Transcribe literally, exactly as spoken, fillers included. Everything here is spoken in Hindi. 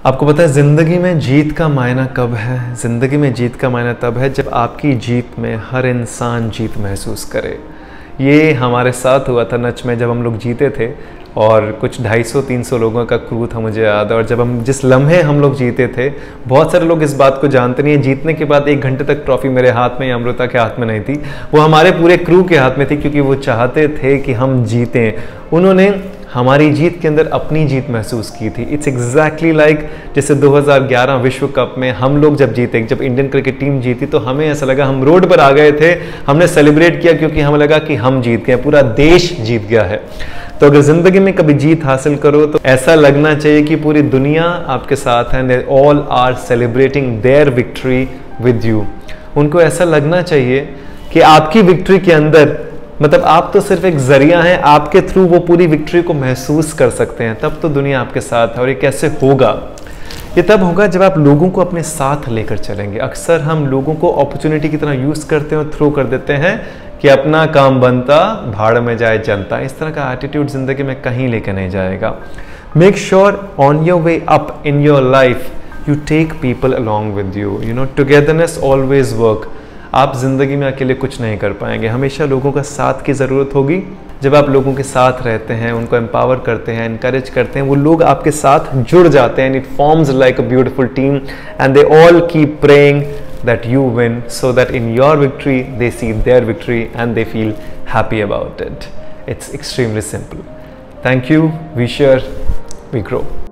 आपको पता है ज़िंदगी में जीत का मायना कब है? ज़िंदगी में जीत का मायना तब है जब आपकी जीत में हर इंसान जीत महसूस करे। ये हमारे साथ हुआ था नच में, जब हम लोग जीते थे और कुछ ढाई सौ तीन सौ लोगों का क्रू था, मुझे याद है। और जब हम जिस लम्हे हम लोग जीते थे, बहुत सारे लोग इस बात को जानते नहीं है, जीतने के बाद एक घंटे तक ट्रॉफी मेरे हाथ में या अमृता के हाथ में नहीं थी, वो हमारे पूरे क्रू के हाथ में थी, क्योंकि वो चाहते थे कि हम जीतें। उन्होंने हमारी जीत के अंदर अपनी जीत महसूस की थी। इट्स एग्जैक्टली लाइक जैसे दो हज़ार ग्यारह विश्व कप में हम लोग जब जीते, जब इंडियन क्रिकेट टीम जीती, तो हमें ऐसा लगा हम रोड पर आ गए थे, हमने सेलिब्रेट किया क्योंकि हमें लगा कि हम जीत गए, पूरा देश जीत गया है। तो अगर ज़िंदगी में कभी जीत हासिल करो तो ऐसा लगना चाहिए कि पूरी दुनिया आपके साथ है, they all are celebrating their victory with you. उनको ऐसा लगना चाहिए कि आपकी विक्ट्री के अंदर, मतलब आप तो सिर्फ एक जरिया हैं, आपके थ्रू वो पूरी विक्ट्री को महसूस कर सकते हैं, तब तो दुनिया आपके साथ है। और ये कैसे होगा? ये तब होगा जब आप लोगों को अपने साथ लेकर चलेंगे। अक्सर हम लोगों को अपॉर्चुनिटी की तरह यूज़ करते हैं और थ्रो कर देते हैं कि अपना काम बनता भाड़ में जाए जनता। इस तरह का एटीट्यूड ज़िंदगी में कहीं लेकर नहीं जाएगा। Make sure on your way up in your life you take people along with you. You know, togetherness always work. आप ज़िंदगी में अकेले कुछ नहीं कर पाएंगे, हमेशा लोगों का साथ की ज़रूरत होगी। जब आप लोगों के साथ रहते हैं, उनको एम्पावर करते हैं, इनकरेज करते हैं, वो लोग आपके साथ जुड़ जाते हैं। It forms like a beautiful team and they all keep praying that you win, so that in your victory they see their victory and they feel happy about it. It's extremely simple. Thank you. We share, we grow.